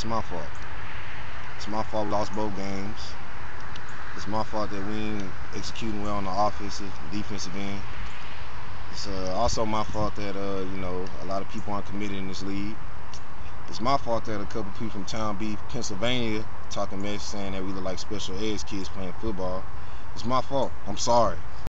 It's my fault. It's my fault we lost both games. It's my fault that we ain't executing well on the offensive, defensive end. It's also my fault that a lot of people aren't committed in this league. It's my fault that a couple people from Townbeef, Pennsylvania, talking mess saying that we look like special ed kids playing football. It's my fault. I'm sorry.